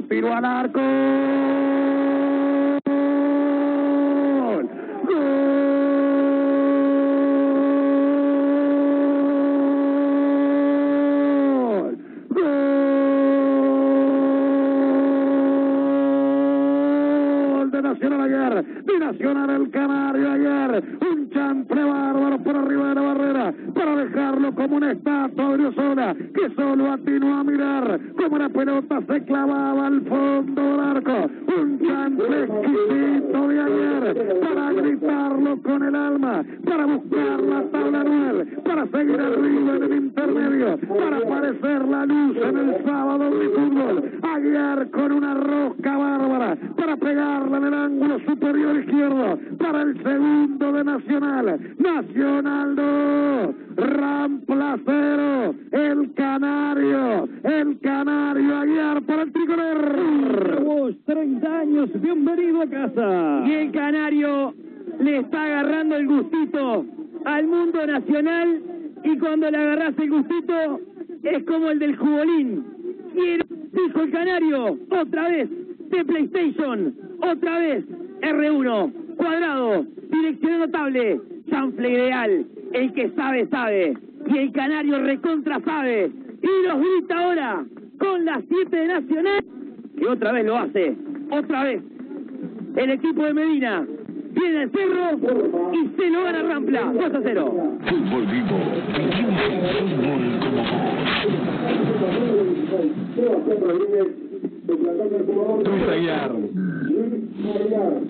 tiro al arco. Nacional ayer, Binacional el Canario ayer, un chanfle bárbaro por arriba de la barrera, para dejarlo como una estatua de Osona, que solo atinó a mirar como la pelota se clavaba al fondo del arco, un chanfle exquisito de ayer, para gritarlo con el alma, para buscar la tabla anual, para seguir arriba en el intermedio, para aparecer la luz en el sábado de fútbol, ayer con una rosca bárbara, para pegarla en el ángulo superior izquierdo, para el segundo de Nacional, Nacional 2, Rampla 0, el Canario ayer para el tricolor. Vos, 30 años, bienvenido a casa. Y el Canario le está agarrando el gustito al mundo nacional, y cuando le agarras el gustito es como el del jugolín. Quiero, dijo el Canario, otra vez de PlayStation, otra vez R1, cuadrado, dirección notable, chanfle ideal, el que sabe, sabe, y el Canario recontra sabe, y nos grita ahora con las 7 de Nacional, que otra vez lo hace, otra vez, el equipo de Medina, viene el Cerro y se lo gana Rampla, 2-0. Fútbol vivo, vivimos el fútbol como vos. Luis Aguiar.